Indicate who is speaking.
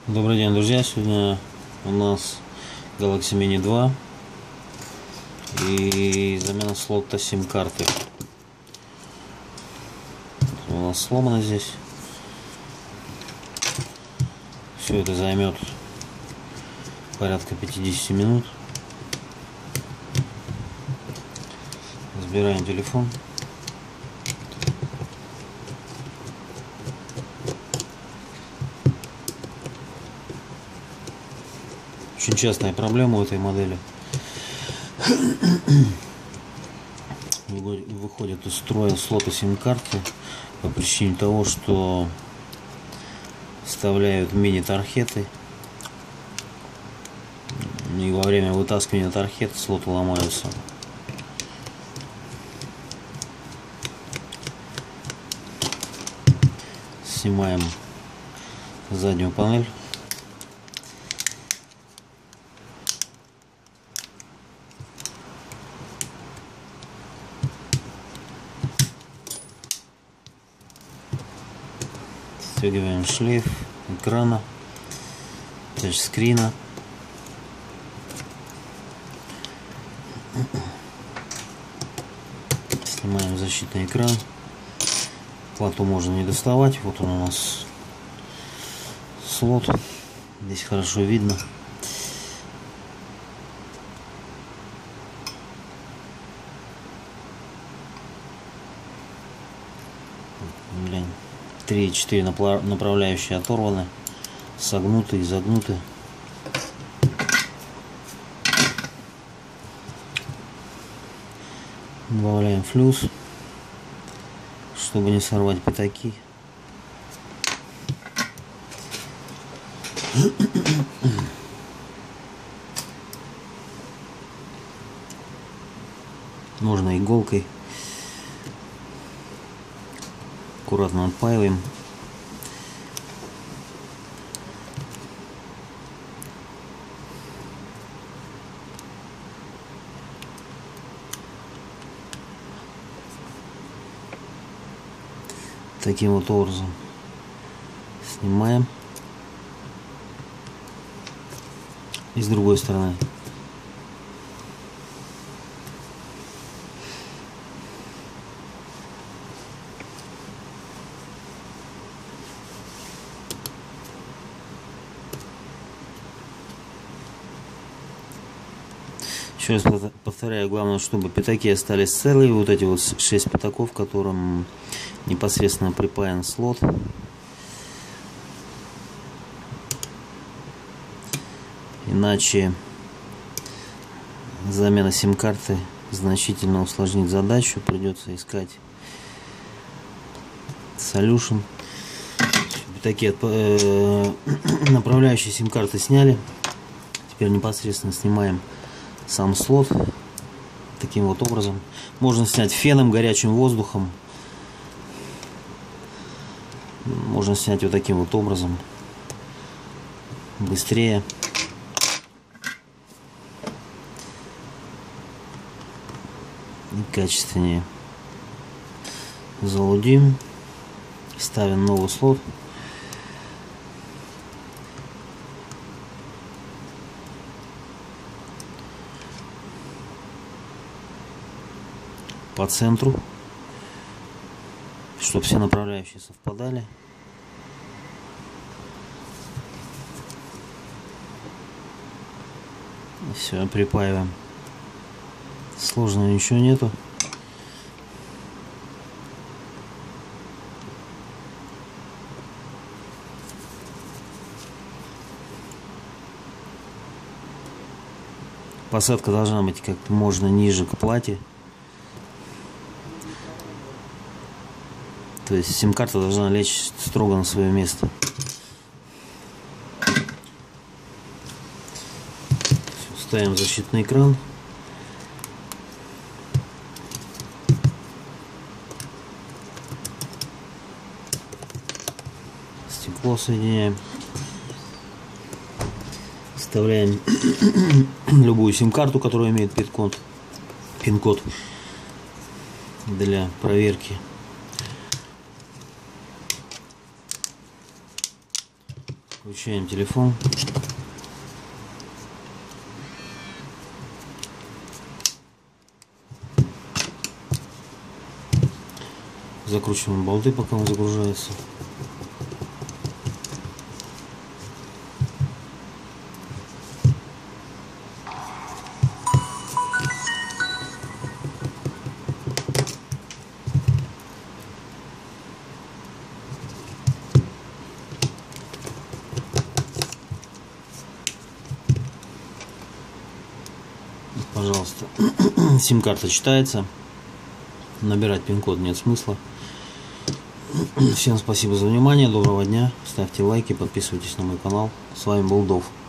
Speaker 1: Добрый день, друзья! Сегодня у нас Galaxy Mini 2 и замена слота сим-карты. У нас сломано здесь. Все это займет порядка 50 минут. Разбираем телефон. Очень частая проблема у этой модели. Выходит из строя слоты сим-карты по причине того, что вставляют мини-тархеты, и во время вытаскивания тархет слоты ломаются. Снимаем заднюю панель. Стягиваем шлейф экрана, тачскрина. Снимаем защитный экран. Плату можно не доставать. Вот он у нас слот. Здесь хорошо видно. Блин. 3-4 направляющие оторваны, согнуты, изогнуты. Добавляем флюс, чтобы не сорвать пятаки. Можно иголкой. Аккуратно отпаиваем. Таким вот образом снимаем. И с другой стороны. Еще раз повторяю, главное, чтобы пятаки остались целые. Вот эти вот 6 пятаков, к которым непосредственно припаян слот. Иначе замена сим-карты значительно усложнит задачу. Придется искать solution. Пятаки направляющие сим-карты сняли. Теперь непосредственно снимаем сам слот таким вот образом. Можно снять феном, горячим воздухом. Можно снять вот таким вот образом. Быстрее. И качественнее. Залудим. Ставим новый слот. По центру, чтобы все направляющие совпадали. Все, припаиваем. Сложного ничего нету. Посадка должна быть как можно ниже к плате. То есть сим-карта должна лечь строго на свое место. Ставим защитный экран. Стекло соединяем. Вставляем любую сим-карту, которая имеет пин-код для проверки. Включаем телефон. Закручиваем болты, пока он загружается. Пожалуйста, сим-карта читается. Набирать пин-код нет смысла. Всем спасибо за внимание, доброго дня. Ставьте лайки, подписывайтесь на мой канал. С вами был Дов.